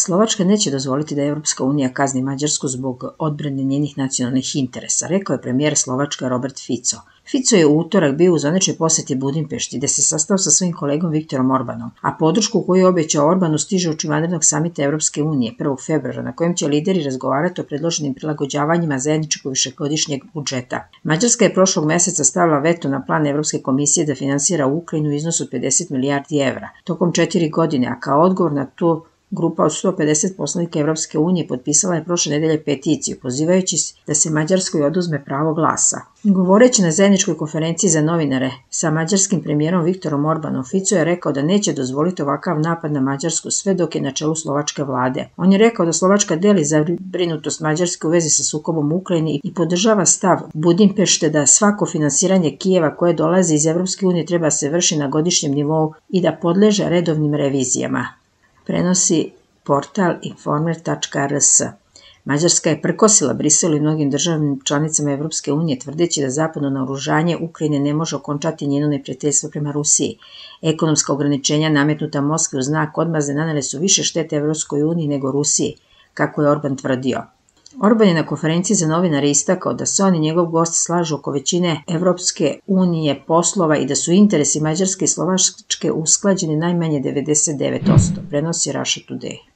Slovačka neće dozvoliti da Evropska unija kazni Mađarsku zbog odbrane njenih nacionalnih interesa, rekao je premijer Slovačka Robert Fico. Fico je u utorak bio u zvaničnoj poseti Budimpešti, gde se sastao sa svojim kolegom Viktorom Orbanom, a podršku koju je obećao Orbanu stiže od vanrednog samita Evropske unije 1. februara, na kojem će lideri razgovarati o predloženim prilagođavanjima zajedničkog višegodišnjeg budžeta. Mađarska je prošlog meseca stavila veto na plan Evropske komisije da finansira Ukrajinu u iznosu od 50 milijardi evra tokom 4 godine, a kao odgovor na to grupa od 150 poslanika Evropske unije potpisala je prošle nedelje peticiju, pozivajući da se Mađarskoj oduzme pravo glasa. Govoreći na zajedničkoj konferenciji za novinare sa mađarskim premijerom Viktorom Orbanom, Fico je rekao da neće dozvoliti ovakav napad na Mađarsku sve dok je na čelu slovačke vlade. On je rekao da Slovačka deli zabrinutost Mađarske u vezi sa sukobom u Ukrajini i podržava stav Budimpešte da svako finansiranje Kijeva koje dolazi iz Evropske unije treba se vrši na godišnjem nivou i da podleže redovnim revizijama. Prenosi portal informer.rs. Mađarska je prkosila Briselu i mnogim državnim članicama Evropske unije, tvrdeći da zapadno naoružanje Ukrajine ne može okončati njeno neprijateljstvo prema Rusiji. Ekonomska ograničenja nametnuta Moskvi u znak odmazde nanele su više štete Evropskoj uniji nego Rusiji, kako je Orban tvrdio. Orban je na konferenciji za novinare istakao da se on i njegov gost slažu oko većine Evropske unije poslova i da su interesi Mađarske i Slovačke usklađeni najmanje 99%, prenosi Russia Today.